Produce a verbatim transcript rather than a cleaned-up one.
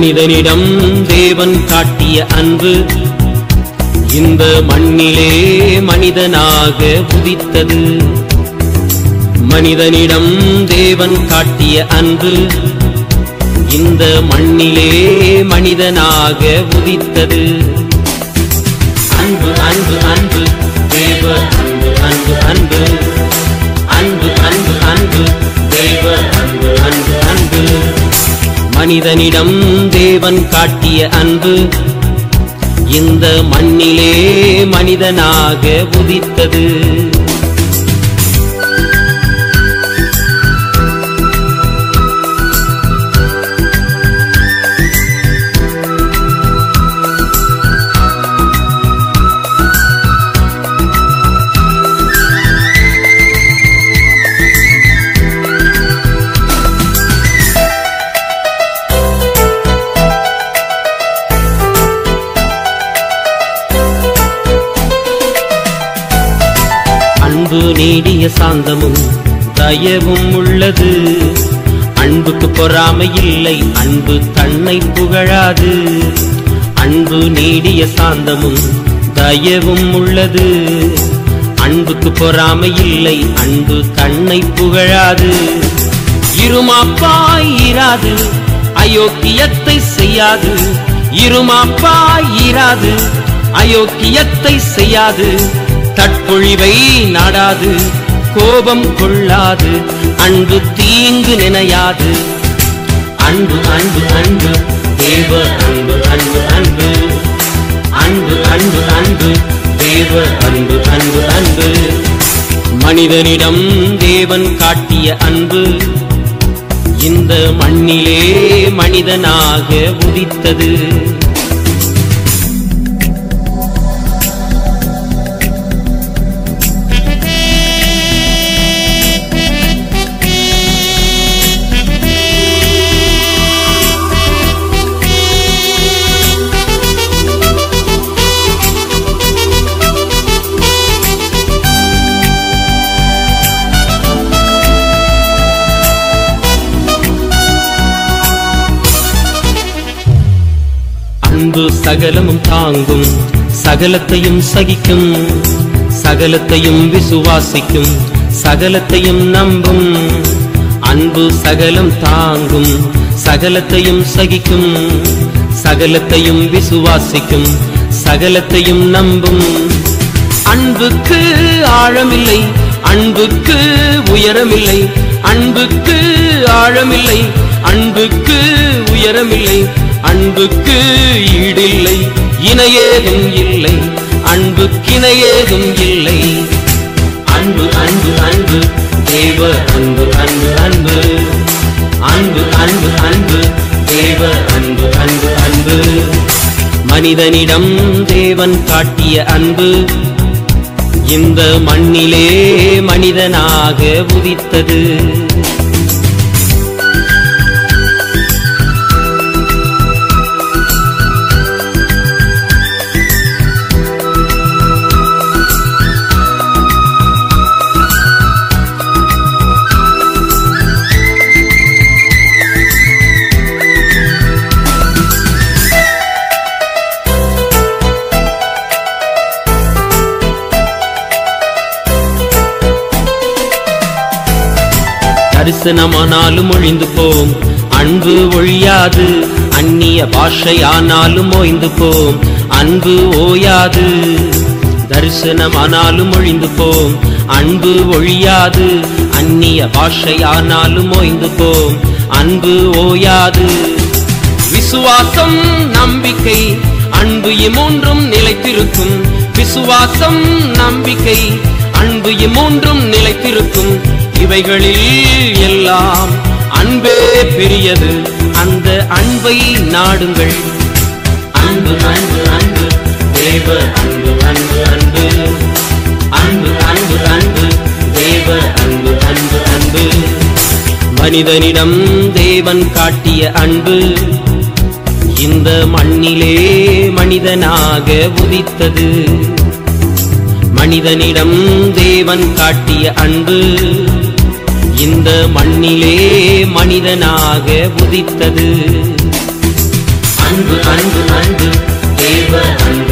மனிதனிடம் தேவன் காட்டிய அன்பு இந்த மண்ணிலே மனிதனாக உதித்தது. மனிதனிடம் தேவன் காட்டிய அன்பு இந்த மண்ணிலே மனிதனாக உதித்தது. அன்பு அன்பு அன்பு தேவ அன்பு அன்பு அன்பு அன்பு அன்பு அன்பு தேவ அன்பு அன்பு அன்பு. மனிதனிடம் தேவன் காட்டிய அன்பு இந்த மண்ணிலே மனிதனாக உதித்தது. அன்பு நீடிய சாந்தமும் தயவும் உள்ளது. அன்புக்கு பொறாமை இல்லை, அன்பு தன்னை புகழாது. அன்பு நீடிய சாந்தமும் தயவும் உள்ளது. அன்புக்கு பொறாமை இல்லை, அன்பு தன்னை புகழாது. இருமாப்பாய் இராது, அயோக்கியத்தை செய்யாது. இருமாப்பாய் இராது, அயோக்கியத்தை செய்யாது. தற்பொழிவை நாடாது, கோபம் கொள்ளாது. அன்பு தீங்கு நினையாது. அன்பு அன்பு அன்பு தேவ அன்பு அன்பு அன்பு அன்பு அன்பு அன்பு தேவ அன்பு அன்பு அன்பு. மனிதனிடம் தேவன் காட்டிய அன்பு இந்த மண்ணிலே மனிதனாக உதித்தது. அன்பு சகலமும் தாங்கும், சகலத்தையும் சகிக்கும். சகலத்தையும் விசுவாசிக்கும், சகலத்தையும் நம்பும். அன்பு சகலம் தாங்கும், சகலத்தையும் சகிக்கும். சகலத்தையும் விசுவாசிக்கும், சகலத்தையும் நம்பும். அன்புக்கு ஆழமில்லை, அன்புக்கு உயரமில்லை. அன்புக்கு ஆழமில்லை, அன்புக்கு உயரமில்லை. அன்புக்கு ஈடில்லை, இணையேதும் இல்லை. அன்புக்கிணையேதும் இல்லை. அன்பு அன்பு அன்பு தேவ அன்பு அன்பு அன்பு அன்பு அன்பு அன்பு தேவ அன்பு அன்பு அன்பு. மனிதனிடம் தேவன் காட்டிய அன்பு இந்த மண்ணிலே மனிதனாக உதித்தது. தரிசனமானாலும் ஒழிந்து போம், அன்பு ஒழியாது. அந்நிய பாஷையானாலும் ஓய்ந்து போம், அன்பு ஓயாது. தரிசனமானாலும் ஒழிந்து போம், அன்பு ஒழியாது. அந்நிய பாஷையானாலும் ஓய்ந்து போம், அன்பு ஓயாது. விசுவாசம் நம்பிக்கை அன்பு இம்மூன்றும் நிலைத்திருக்கும். விசுவாசம் நம்பிக்கை அன்பு இம்மூன்றும் நிலைத்திருக்கும். இவைகளில் எல்லாம் அன்பே பெரியது, அந்த அன்பை நாடுங்கள். அன்பு அன்பு அன்பு தேவ அன்பு அன்பு அன்பு அன்பு அன்பு அன்பு தேவ அன்பு அன்பு அன்பு. மனிதனிடம் தேவன் காட்டிய அன்பு இந்த மண்ணிலே மனிதனாக உதித்தது. மனிதனிடம் தேவன் காட்டிய அன்பு இந்த மண்ணிலே மனிதனாக உதித்தது. அன்பு அன்பு அன்பு தேவ அன்பு